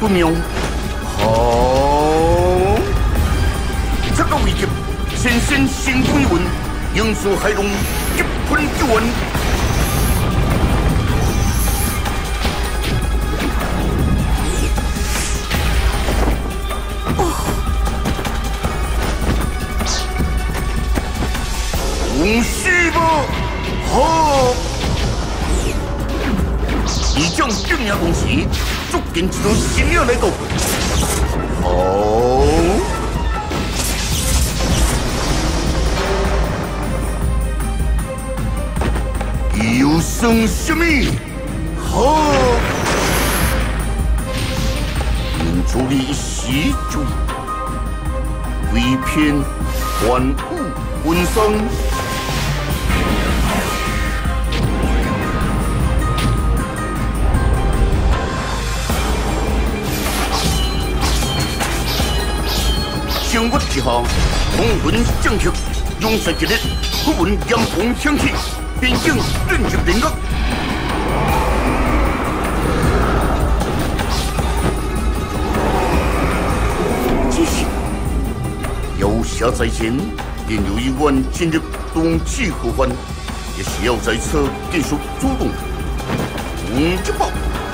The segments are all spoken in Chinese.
不妙。好，这个危急，先生心归稳，英术海龙急喷救援。恭喜吧！好，以将正面攻势，足见一道新鸟来到。好，又剩什么？好，民族的一席主，为偏万物浑身。生活之下，风云正气，勇士一日，不闻严风响起，边境进入联合。只是要下在前，便有一万进入冬季合欢，也是要在此继续主动。之报。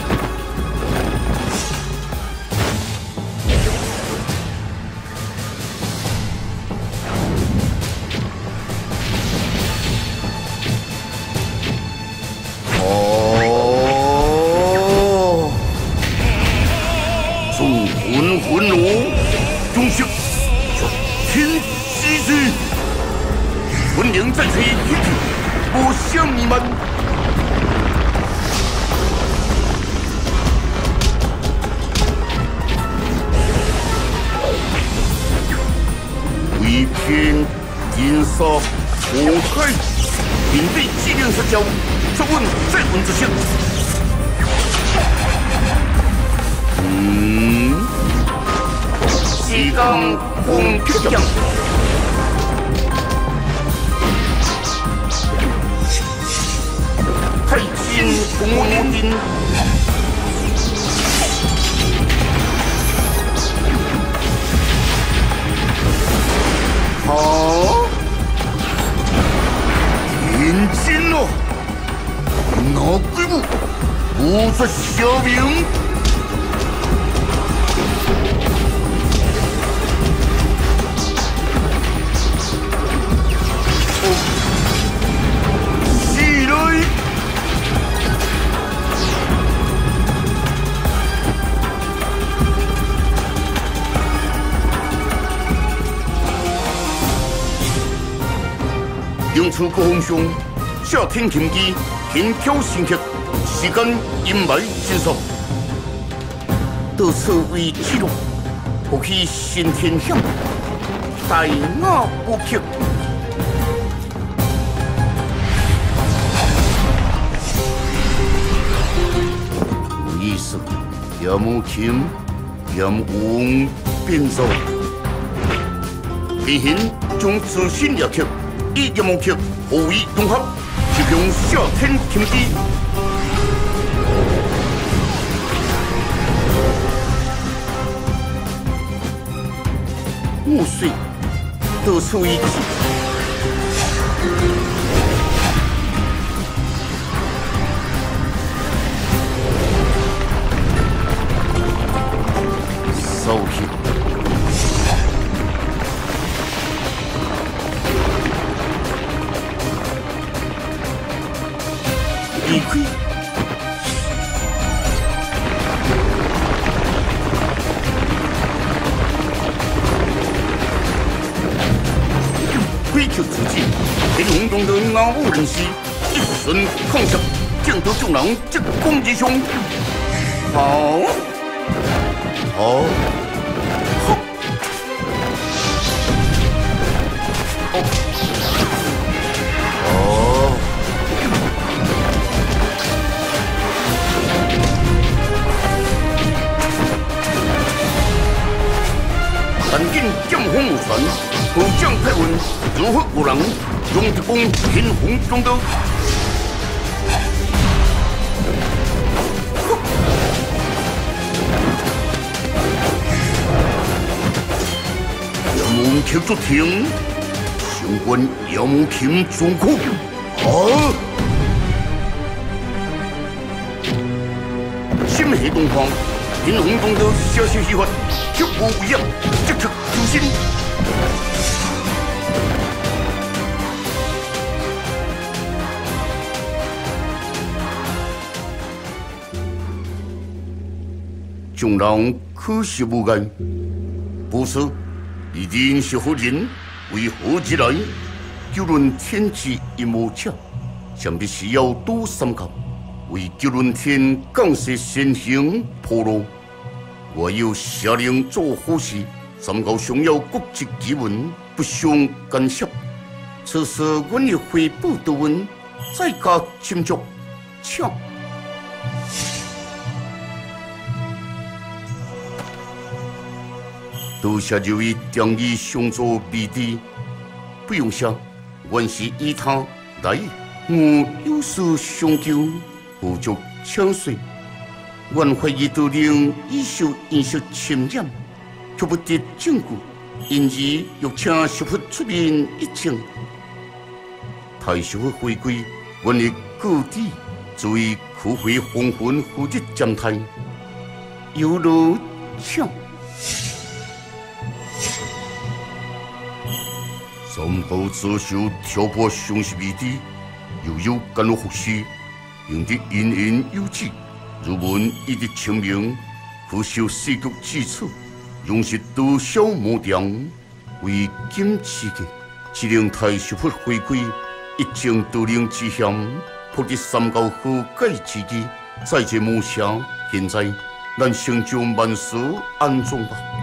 魂炉，忠孝，天西之，魂灵在此一体，我向你们。为天金沙火海，面对纪念失交，出问再问之性。时间风曲降，太清红云，好，天金哦，哪鬼物，无出小名。用出高峰上，下天琴机，天挑新曲，时间阴霾真爽。到此为记录，不去新天险，大雅无缺。有意思，也无琴，也无变奏，地形将自身乐曲。以叶梦曲互以融合，就用夏天琴机。木水到此为止。扫去。离开，挥球出击，天龙中的暗武人士，一瞬抗杀，将得众人急攻之凶。好，好，好，哦。但见江风无传，后将太稳，如何无人？用特攻天虹中刀。 铁足庭，相关妖魔kim中国。啊！心系东方，天龙中的消息喜欢，绝无违样，即刻出心。众人可惜无碍，不是一定是好人，为何之来？究论天之一魔者，想必是要多三角，为究论天降世先行破路。我有下令做好事，三角想要国际基文，不相干涉。此时我亦回报多文，再加斟酌，请。多谢这位仗义相助弟弟，不用谢，原是以他来，我有事相求，何足抢水。原怀疑都令已受饮食侵染，却不得证据，因而欲请师父出面一证。太师父回归，原力各地，注意苦会黄昏负责将台，有如请。三后自受挑拨凶势未知，又有干扰服侍，用得隐隐有致。如闻一直清明，不受世局之处，用是多少无良，为今之计，只令太师父回归，一经都令之险，迫得三教和解之机，再借无暇。现在咱先将万事安装吧。